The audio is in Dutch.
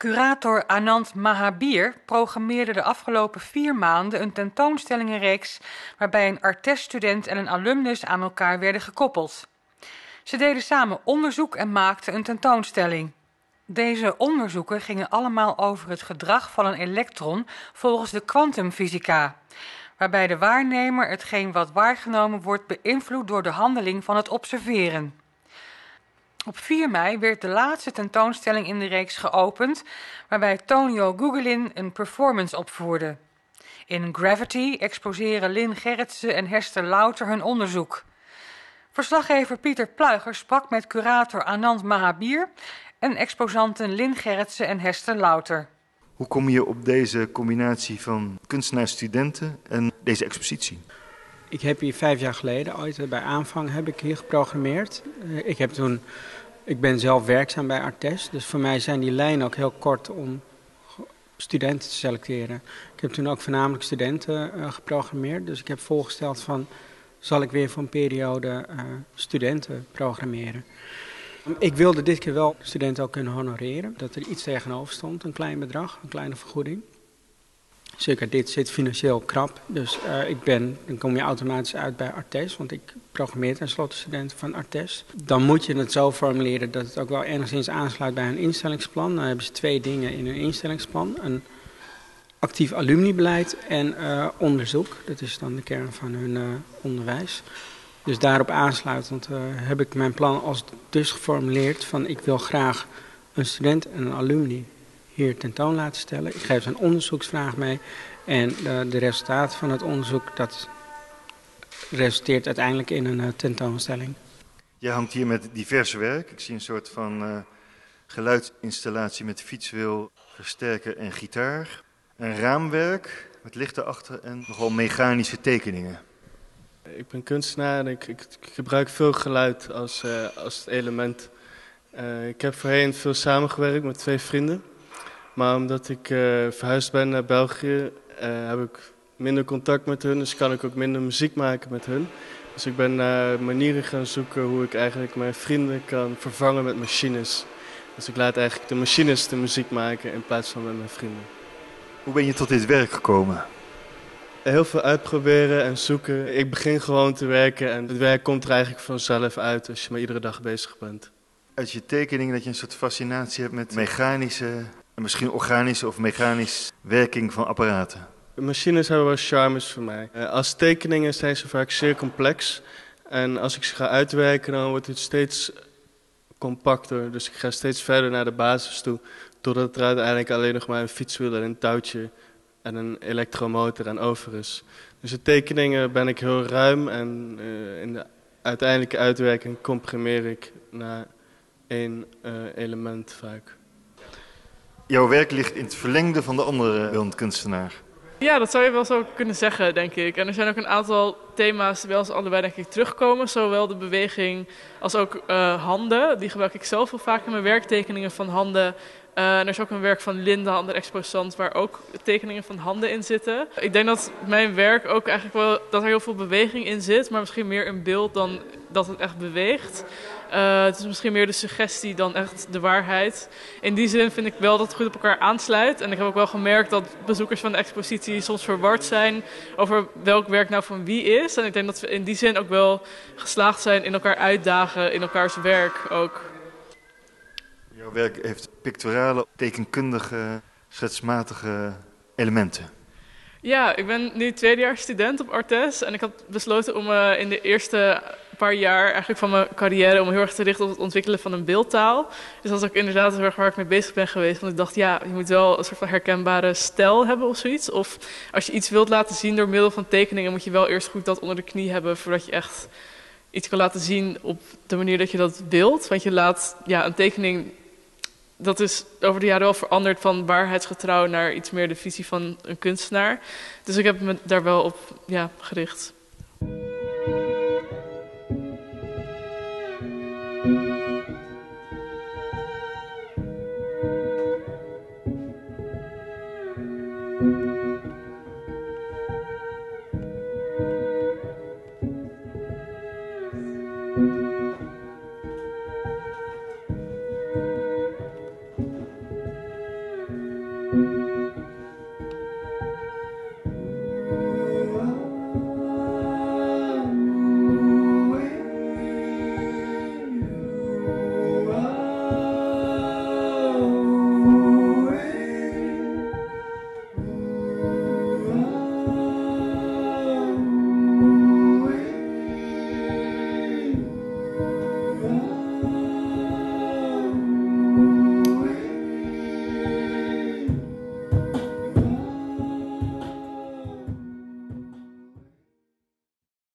Curator Anand Mahabir programmeerde de afgelopen 4 maanden een tentoonstellingenreeks waarbij een Artes-student en een alumnus aan elkaar werden gekoppeld. Ze deden samen onderzoek en maakten een tentoonstelling. Deze onderzoeken gingen allemaal over het gedrag van een elektron volgens de kwantumfysica, waarbij de waarnemer hetgeen wat waargenomen wordt beïnvloedt door de handeling van het observeren. Op 4 mei werd de laatste tentoonstelling in de reeks geopend, waarbij Tonio Gugulin een performance opvoerde. In Gravity exposeren Lynn Gerritsen en Hester Louter hun onderzoek. Verslaggever Pieter Pluiger sprak met curator Anand Mahabir en exposanten Lynn Gerritsen en Hester Louter. Hoe kom je op deze combinatie van kunstenaars-studenten en deze expositie? Ik heb hier 5 jaar geleden, ooit bij aanvang, heb ik hier geprogrammeerd. Ik ben zelf werkzaam bij Artes, dus voor mij zijn die lijnen ook heel kort om studenten te selecteren. Ik heb toen ook voornamelijk studenten geprogrammeerd, dus ik heb voorgesteld van, zal ik weer voor een periode studenten programmeren. Ik wilde dit keer wel studenten ook kunnen honoreren, dat er iets tegenover stond, een klein bedrag, een kleine vergoeding. Zeker dit zit financieel krap, dus dan kom je automatisch uit bij Artes, want ik programmeer tenslotte studenten van Artes. Dan moet je het zo formuleren dat het ook wel enigszins aansluit bij hun instellingsplan. Dan hebben ze 2 dingen in hun instellingsplan, een actief alumnibeleid en onderzoek. Dat is dan de kern van hun onderwijs. Dus daarop aansluitend heb ik mijn plan als dus geformuleerd van ik wil graag een student en een alumni hier tentoon laten stellen. Ik geef ze een onderzoeksvraag mee en de resultaten van het onderzoek, dat resulteert uiteindelijk in een tentoonstelling. Je hangt hier met diverse werk. Ik zie een soort van geluidsinstallatie met fietswiel, versterker en gitaar. Een raamwerk met licht erachter en nogal mechanische tekeningen. Ik ben kunstenaar en ik gebruik veel geluid als het element. Ik heb voorheen veel samengewerkt met 2 vrienden. Maar omdat ik verhuisd ben naar België, heb ik minder contact met hun. Dus kan ik ook minder muziek maken met hun. Dus ik ben naar manieren gaan zoeken hoe ik eigenlijk mijn vrienden kan vervangen met machines. Dus ik laat eigenlijk de machines de muziek maken in plaats van met mijn vrienden. Hoe ben je tot dit werk gekomen? Heel veel uitproberen en zoeken. Ik begin gewoon te werken en het werk komt er eigenlijk vanzelf uit als je maar iedere dag bezig bent. Uit je tekening dat je een soort fascinatie hebt met mechanische en misschien organische of mechanische werking van apparaten. Machines hebben wel charmes voor mij. Als tekeningen zijn ze vaak zeer complex. En als ik ze ga uitwerken, dan wordt het steeds compacter. Dus ik ga steeds verder naar de basis toe. Totdat er uiteindelijk alleen nog maar een fietswiel en een touwtje en een elektromotor aan over is. Dus de tekeningen ben ik heel ruim en in de uiteindelijke uitwerking comprimeer ik naar 1 element vaak. Jouw werk ligt in het verlengde van de andere beeldend kunstenaar. Ja, dat zou je wel zo kunnen zeggen, denk ik. En er zijn ook een aantal thema's die bij ons allebei denk ik terugkomen. Zowel de beweging als ook handen. Die gebruik ik zelf wel vaak in mijn werktekeningen van handen. En er is ook een werk van Linda, een exposant, waar ook tekeningen van handen in zitten. Ik denk dat mijn werk ook eigenlijk wel, dat er heel veel beweging in zit, maar misschien meer in beeld dan dat het echt beweegt. Het is misschien meer de suggestie dan echt de waarheid. In die zin vind ik wel dat het goed op elkaar aansluit. En ik heb ook wel gemerkt dat bezoekers van de expositie soms verward zijn over welk werk nou van wie is. En ik denk dat we in die zin ook wel geslaagd zijn in elkaar uitdagen, in elkaars werk ook. Jouw werk heeft picturale, tekenkundige, schetsmatige elementen. Ja, ik ben nu 2e-jaar student op Artes en ik had besloten om in de eerste paar jaar eigenlijk van mijn carrière om heel erg te richten op het ontwikkelen van een beeldtaal. Dus dat is ook inderdaad heel erg waar ik mee bezig ben geweest. Want ik dacht, ja, je moet wel een soort van herkenbare stijl hebben of zoiets. Of als je iets wilt laten zien door middel van tekeningen, moet je wel eerst goed dat onder de knie hebben voordat je echt iets kan laten zien op de manier dat je dat wilt. Want je laat, ja, een tekening, dat is over de jaren wel veranderd van waarheidsgetrouw naar iets meer de visie van een kunstenaar. Dus ik heb me daar wel op gericht.